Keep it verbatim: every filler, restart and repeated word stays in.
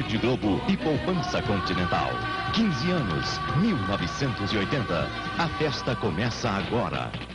Rede Globo e Poupança Continental. quinze anos, mil novecentos e oitenta. A festa começa agora.